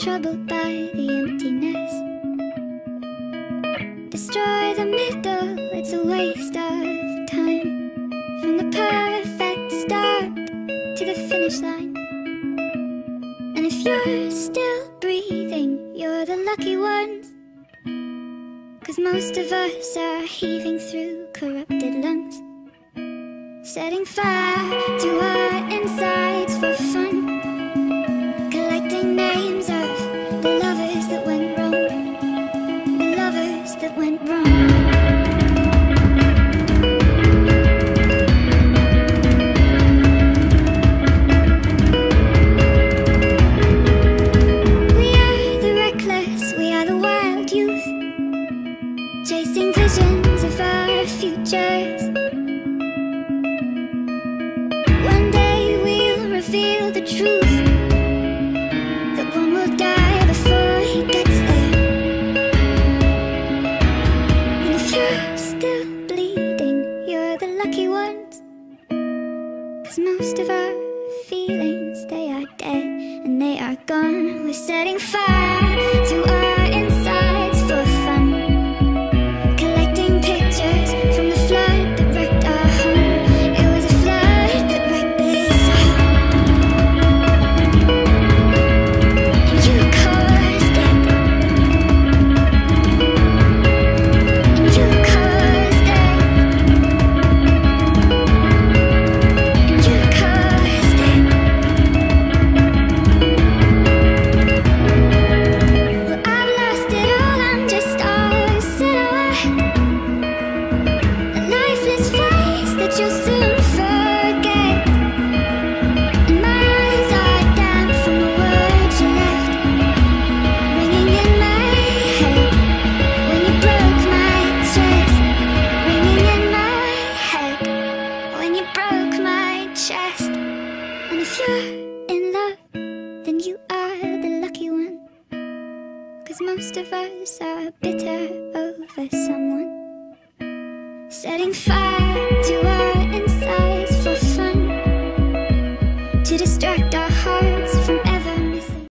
troubled by the emptiness. Destroy the middle, it's a waste of time. From the perfect start to the finish line. And if you're still breathing, you're the lucky ones. 'Cause most of us are heaving through corrupted lungs, setting fire to our insides for fun, collecting names of the lovers that went wrong, the lovers that went wrong. We are the reckless, we are the wild youth, chasing visions of our futures. One day we'll reveal the truth, that one will die before he gets there. And if you're still bleeding, you're the lucky ones. 'Cause most of our feelings, they are dead and they are gone. We're setting fire to our insides for fun, collecting pictures from the flood that wrecked our home. It was a flood that wrecked this home. And you caused it. And you caused it. And you caused it. Well, I've lost it all, I'm just all a silhouette, a lifeless face that you'll soon forget. And my eyes are damp from the words you left, ringing in my head when you broke my chest, ringing in my head when you broke my chest. And if you're in love, then you are the lucky one. 'Cause most of us are bitter over someone, setting fire to